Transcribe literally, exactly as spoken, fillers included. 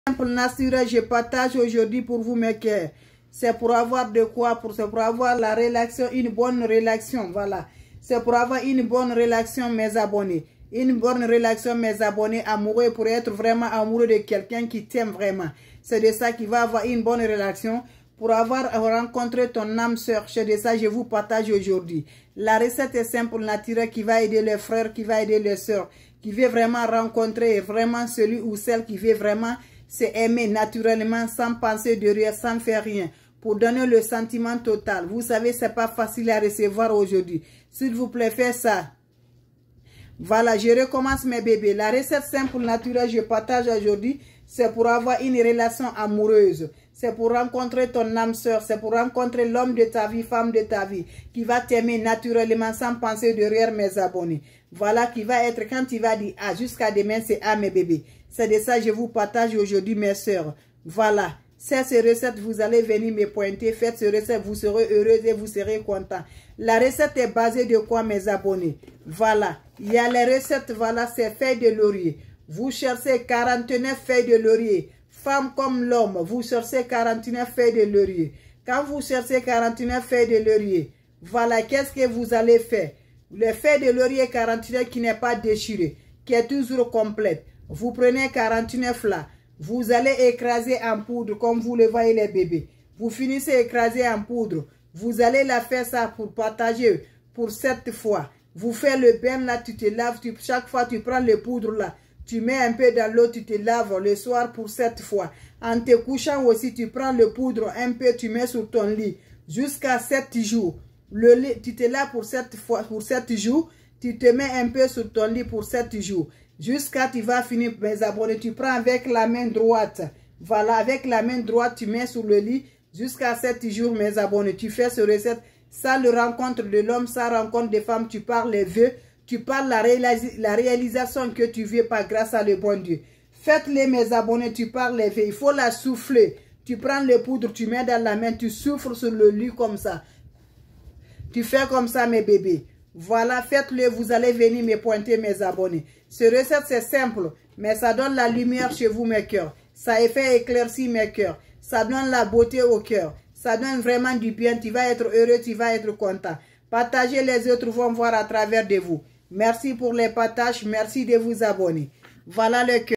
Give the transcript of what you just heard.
Simple naturel, je partage aujourd'hui pour vous mes cœurs. C'est pour avoir de quoi, pour, pour avoir la relation, une bonne relation, voilà. C'est pour avoir une bonne relation, mes abonnés. Une bonne relation, mes abonnés amoureux, pour être vraiment amoureux de quelqu'un qui t'aime vraiment. C'est de ça qu'il va avoir une bonne relation. Pour avoir rencontré ton âme sœur, c'est de ça que je vous partage aujourd'hui. La recette est simple, naturelle, qui va aider les frères, qui va aider les sœurs, qui veut vraiment rencontrer vraiment celui ou celle qui veut vraiment se aimer naturellement, sans penser de rien, sans faire rien, pour donner le sentiment total. Vous savez, c'est pas facile à recevoir aujourd'hui. S'il vous plaît, faites ça. Voilà, je recommence mes bébés. La recette simple, naturelle, je partage aujourd'hui, c'est pour avoir une relation amoureuse. C'est pour rencontrer ton âme sœur. C'est pour rencontrer l'homme de ta vie, femme de ta vie, qui va t'aimer naturellement sans penser de rien, mes abonnés. Voilà, qui va être, quand tu vas dire ah, jusqu'à demain, c'est ah, mes bébés. C'est de ça que je vous partage aujourd'hui, mes sœurs. Voilà. C'est ces recettes, vous allez venir me pointer. Faites ces recettes, vous serez heureux et vous serez content. La recette est basée de quoi, mes abonnés? Voilà. Il y a les recettes, voilà, c'est feuilles de laurier. Vous cherchez quarante-neuf feuilles de laurier. Femme comme l'homme, vous cherchez quarante-neuf feuilles de laurier. Quand vous cherchez quarante-neuf feuilles de laurier, voilà, qu'est-ce que vous allez faire? Les feuilles de laurier quarante-neuf qui n'est pas déchirée, qui est toujours complète. Vous prenez quarante-neuf là. Vous allez écraser en poudre comme vous le voyez les bébés. Vous finissez écraser en poudre. Vous allez la faire ça pour partager pour sept fois. Vous faites le bain là, tu te laves. Tu, chaque fois tu prends le poudre là. Tu mets un peu dans l'eau, tu te laves le soir pour sept fois. En te couchant aussi, tu prends le poudre un peu, tu mets sur ton lit. Jusqu'à sept jours. Le lit, tu te laves pour sept fois, pour sept jours. Tu te mets un peu sur ton lit pour sept jours. Jusqu'à tu vas finir, mes abonnés, tu prends avec la main droite. Voilà, avec la main droite, tu mets sur le lit. Jusqu'à sept jours, mes abonnés. Tu fais ce recette. Ça, le rencontre de l'homme, ça rencontre des femmes. Tu parles les vœux. Tu parles la, réalis la réalisation que tu veux pas grâce à le bon Dieu. Faites-les, mes abonnés. Tu parles les vœux. Il faut la souffler. Tu prends le poudre, tu mets dans la main. Tu souffles sur le lit comme ça. Tu fais comme ça, mes bébés. Voilà, faites-le, vous allez venir me pointer, mes abonnés. Ce recette, c'est simple, mais ça donne la lumière chez vous, mes cœurs. Ça fait éclaircir mes cœurs. Ça donne la beauté au cœur. Ça donne vraiment du bien. Tu vas être heureux, tu vas être content. Partagez, les autres vont voir à travers de vous. Merci pour les partages. Merci de vous abonner. Voilà le cœur.